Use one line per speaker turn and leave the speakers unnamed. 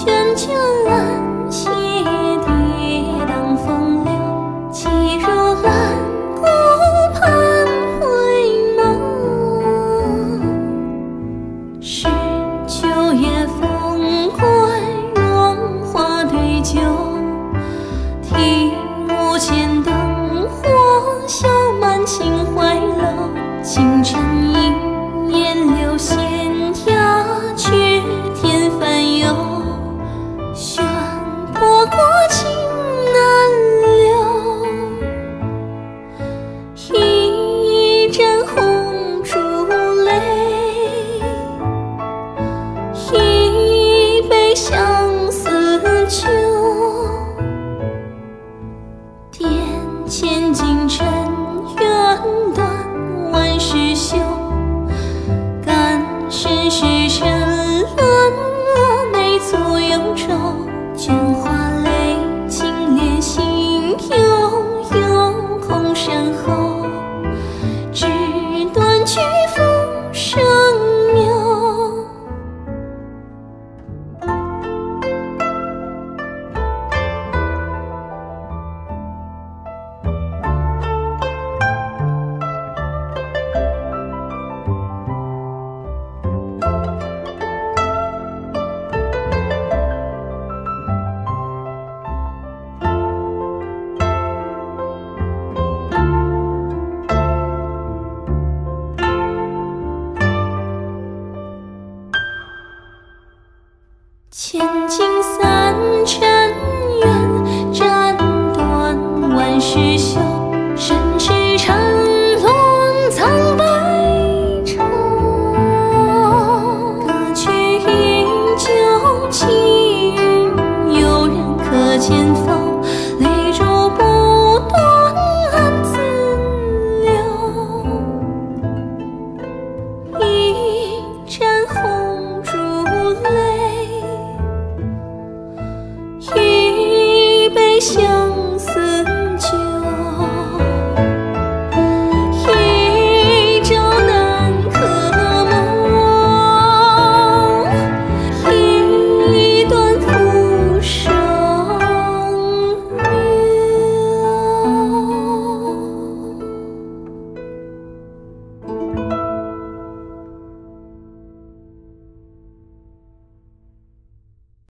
卷卷蓝鞋跌宕风流，起如兰顾盼回眸。是9月风归落花对酒，听屋前灯火笑满情怀楼。清晨一眼流仙鸦，却添烦忧。轩波过情难留，一阵红烛泪，一杯相思酒。殿前金尘缘断万事休，感身是沉沦没足忧愁。卷花泪，轻敛心悠悠空山后，纸断菊浮生幽。千金散尘缘，斩断万事休。